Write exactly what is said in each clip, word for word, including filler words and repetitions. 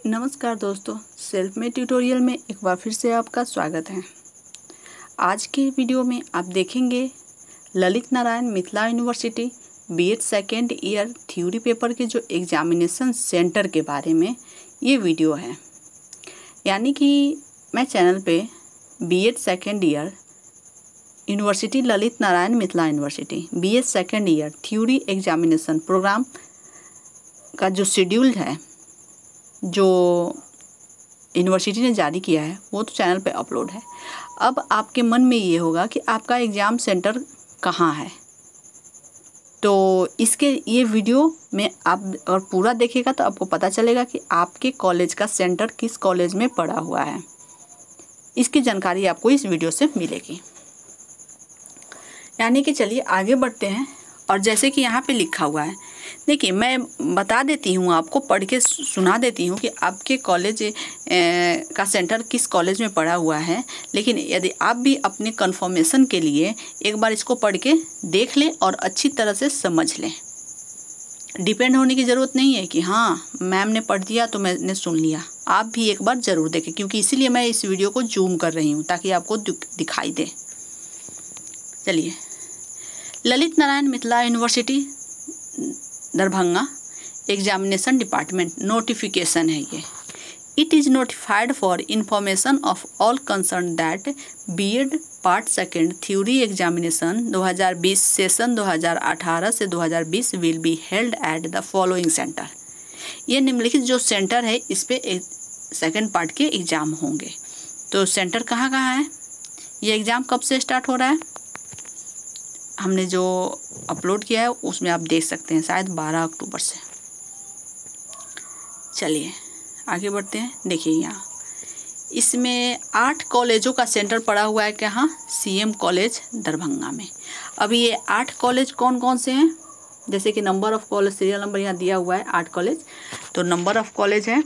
नमस्कार दोस्तों, self made tutorial में एक बार फिर से आपका स्वागत है। आज के वीडियो में आप देखेंगे Lalit Narayan Mithila university BEd second year theory paper के जो एग्जामिनेशन सेंटर के बारे में ये वीडियो है। यानी कि मैं चैनल पे BEd second year university Lalit Narayan Mithila university BEd second year theory examination program का जो शेड्यूल है जो यूनिवर्सिटी ने जारी किया है वो तो चैनल पे अपलोड है। अब आपके मन में ये होगा कि आपका एग्ज़ाम सेंटर कहाँ है, तो इसके ये वीडियो में आप और पूरा देखिएगा तो आपको पता चलेगा कि आपके कॉलेज का सेंटर किस कॉलेज में पड़ा हुआ है। इसकी जानकारी आपको इस वीडियो से मिलेगी। यानी कि चलिए आगे बढ़ते हैं। और जैसे कि यहाँ पे लिखा हुआ है, देखिए मैं बता देती हूँ, आपको पढ़ के सुना देती हूँ कि आपके कॉलेज का सेंटर किस कॉलेज में पड़ा हुआ है। लेकिन यदि आप भी अपने कंफर्मेशन के लिए एक बार इसको पढ़ के देख लें और अच्छी तरह से समझ लें। डिपेंड होने की ज़रूरत नहीं है कि हाँ मैम ने पढ़ दिया तो मैंने सुन लिया। आप भी एक बार ज़रूर देखें, क्योंकि इसीलिए मैं इस वीडियो को जूम कर रही हूँ ताकि आपको दिखाई दे। चलिए, Lalit Narayan Mithila university Darbhanga examination department notification है ये। It is notified for information of all concern that BEd part second theory examination दो हज़ार बीस सेशन दो हज़ार अठारह से दो हज़ार बीस will be held at the following centre. ये निम्नलिखित जो सेंटर है इस पे सेकेंड पार्ट के एग्ज़ाम होंगे। तो सेंटर कहाँ कहाँ है, ये एग्ज़ाम कब से स्टार्ट हो रहा है, हमने जो अपलोड किया है उसमें आप देख सकते हैं, शायद बारह अक्टूबर से। चलिए आगे बढ़ते हैं। देखिए यहाँ इसमें आठ कॉलेजों का सेंटर पड़ा हुआ है। कहाँ, सीएम कॉलेज दरभंगा में। अभी ये आठ कॉलेज कौन कौन से हैं, जैसे कि number of college, serial number यहाँ दिया हुआ है आठ कॉलेज। तो नंबर ऑफ कॉलेज है,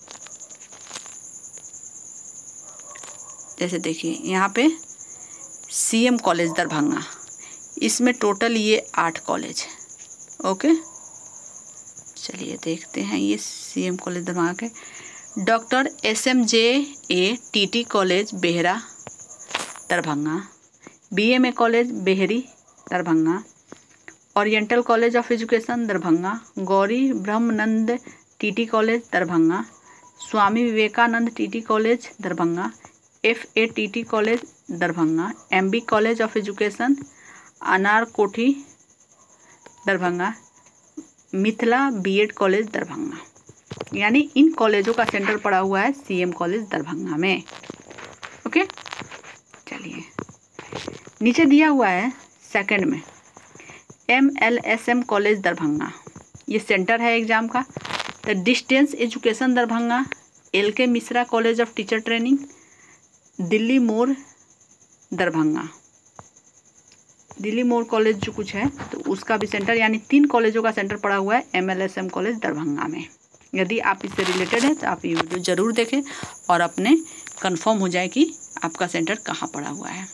जैसे देखिए यहाँ पे सीएम कॉलेज दरभंगा, इसमें टोटल ये आठ कॉलेज है। ओके, चलिए देखते हैं ये सीएम कॉलेज दरभंगा के। Doctor S M J A T T college Behra Darbhanga, BMA college Behri Darbhanga, oriental college of education Darbhanga, Gauri Brahmanand TT college Darbhanga, Swami Vivekanand TT college Darbhanga, F A TT college Darbhanga, MB college of education Anarkothi Darbhanga, Mithila BEd college Darbhanga. यानी इन कॉलेजों का centre पड़ा हुआ है CM college Darbhanga में। Okay, चलिए नीचे दिया हुआ है सेकंड में M L S M college Darbhanga, ये सेंटर है एग्जाम का। The distance education Darbhanga, L K Mishra college of teacher training, Delhi मोड़ दरभंगा, दिल्ली मोड़ कॉलेज जो कुछ है तो उसका भी सेंटर, यानी तीन कॉलेजों का सेंटर पड़ा हुआ है एमएलएसएम कॉलेज दरभंगा में। यदि आप इससे रिलेटेड हैं तो आप ये वीडियो ज़रूर देखें और अपने कंफर्म हो जाए कि आपका सेंटर कहाँ पड़ा हुआ है।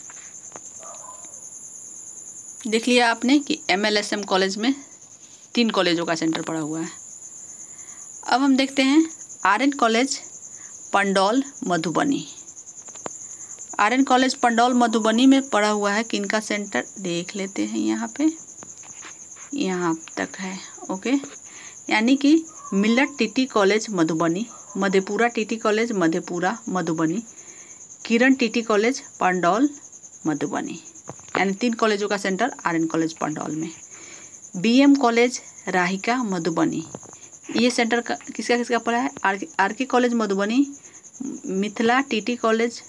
देख लिया आपने कि एमएलएसएम कॉलेज में तीन कॉलेजों का सेंटर पड़ा हुआ है। अब हम देखते हैं आर्यन कॉलेज पंडौल मधुबनी। आर्यन कॉलेज पंडौल मधुबनी में पड़ा हुआ है किनका सेंटर, देख लेते हैं यहाँ पे, यहाँ तक है। ओके, यानी कि Milat TT college Madhubani, Madhepura TT college Madhepura Madhubani, Kiran TT college Pandaul Madhubani. यानी तीन कॉलेजों का सेंटर आर्यन कॉलेज पंडौल में। बीएम कॉलेज राहिका मधुबनी, ये सेंटर का किसका किसका पड़ा है, R R K college Madhubani, Mithila TT college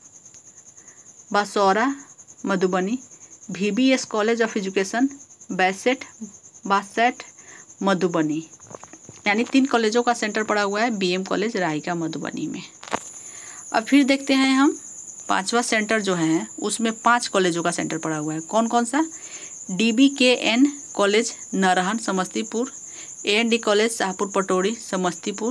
Basaura Madhubani, VBS college of education Baiset Baset Madhubani. यानी तीन कॉलेजों का सेंटर पड़ा हुआ है बीएम कॉलेज राहिका मधुबनी में। अब फिर देखते हैं हम पांचवा सेंटर जो है उसमें पांच कॉलेजों का सेंटर पड़ा हुआ है। कौन कौन सा, DB K N college Narayan Samastipur, A N D college Shahpur Patori Samastipur,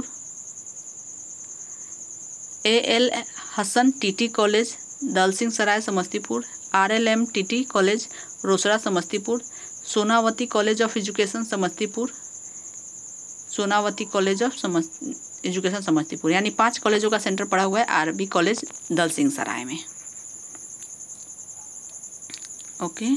A L Hasan TT college Dalsingh Sarai Samastipur, R L M TT college Rosera Samastipur, Sonawati college of education Samastipur, Sonawati college of समझ एजुकेशन समस्तीपुर, यानी पांच कॉलेजों का सेंटर पड़ा हुआ है आरबी कॉलेज दल सिंह सराय में। ओके,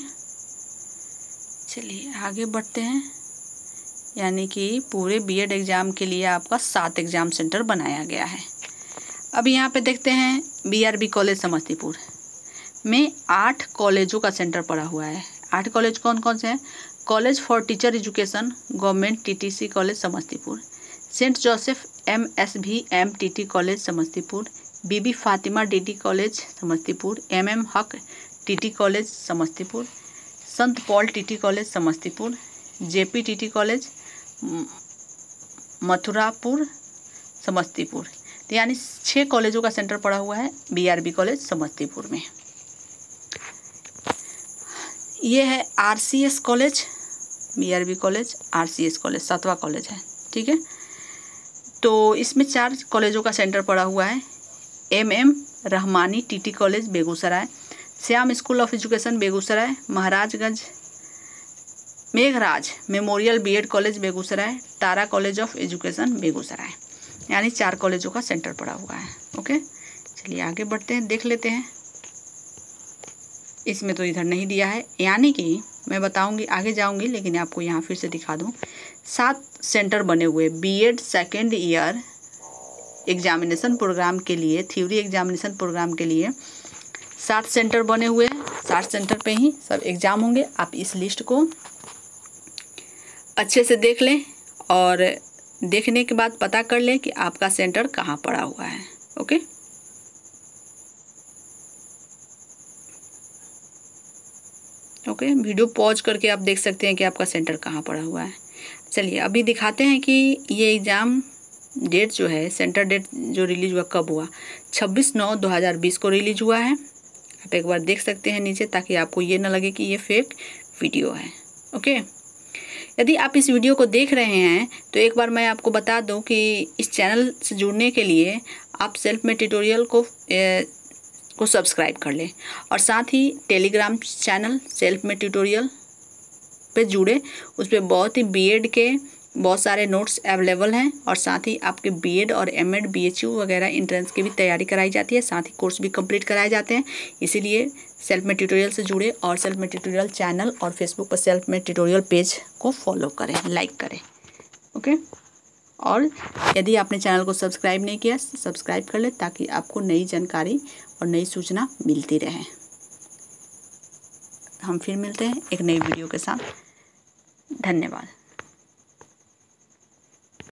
चलिए आगे बढ़ते हैं। यानी कि पूरे बीएड एग्ज़ाम के लिए आपका सात एग्ज़ाम सेंटर बनाया गया है। अब यहाँ पे देखते हैं बीआरबी कॉलेज समस्तीपुर में आठ कॉलेजों का सेंटर पड़ा हुआ है। आठ कॉलेज कौन कौन से हैं? College for teacher education government TTC college Samastipur, saint Joseph M S B M TT college Samastipur, Bibi Fatima DT college Samastipur, M M Haq TT college Samastipur, Sant Paul TT college Mathurapur, जेपी टीटी कॉलेज मथुरापुर समस्तीपुर। तो यानी छः कॉलेजों का सेंटर पड़ा हुआ है बीआरबी कॉलेज समस्तीपुर में। ये है RCS college, BRB college RCS college सातवां कॉलेज है, ठीक है। तो इसमें चार कॉलेजों का सेंटर पड़ा हुआ है। M M Rahmani TT college Begusarai, Shyam school of education Begusarai, Maharajganj Meghraj memorial BEd college Begusarai, Tara college of education Begusarai, यानी चार कॉलेजों का सेंटर पड़ा हुआ है। ओके, चलिए आगे बढ़ते हैं, देख लेते हैं। इसमें तो इधर नहीं दिया है, यानी कि मैं बताऊंगी आगे जाऊंगी, लेकिन आपको यहाँ फिर से दिखा दूँ। सात सेंटर बने हुए BEd second year examination program के लिए, थ्योरी एग्जामिनेशन प्रोग्राम के लिए सात सेंटर बने हुए हैं। सात सेंटर पे ही सब एग्ज़ाम होंगे। आप इस लिस्ट को अच्छे से देख लें और देखने के बाद पता कर लें कि आपका सेंटर कहाँ पड़ा हुआ है। ओके, ओके वीडियो पॉज करके आप देख सकते हैं कि आपका सेंटर कहाँ पड़ा हुआ है। चलिए अभी दिखाते हैं कि ये एग्ज़ाम डेट जो है, सेंटर डेट जो रिलीज हुआ कब हुआ। छब्बीस नौ दो हज़ार बीस को रिलीज हुआ है। आप एक बार देख सकते हैं नीचे, ताकि आपको ये ना लगे कि ये फेक वीडियो है। ओके, यदि आप इस वीडियो को देख रहे हैं तो एक बार मैं आपको बता दूं कि इस चैनल से जुड़ने के लिए आप सेल्फ मेड ट्यूटोरियल को ए, को सब्सक्राइब कर लें और साथ ही Telegram channel self made tutorial पे जुड़े। उस पर बहुत ही बीएड के बहुत सारे नोट्स अवेलेबल हैं और साथ ही आपके बीएड और एमएड बीएचयू वगैरह इंट्रेंस की भी तैयारी कराई जाती है, साथ ही कोर्स भी कंप्लीट कराए जाते हैं। इसीलिए सेल्फ मेड ट्यूटोरियल से जुड़े और सेल्फ मेड ट्यूटोरियल चैनल और फेसबुक पर सेल्फ मेड ट्यूटोरियल पेज को फॉलो करें, लाइक करें। ओके, और यदि आपने चैनल को सब्सक्राइब नहीं किया, सब्सक्राइब कर ले, ताकि आपको नई जानकारी और नई सूचना मिलती रहे। हम फिर मिलते हैं एक नई वीडियो के साथ। धन्यवाद।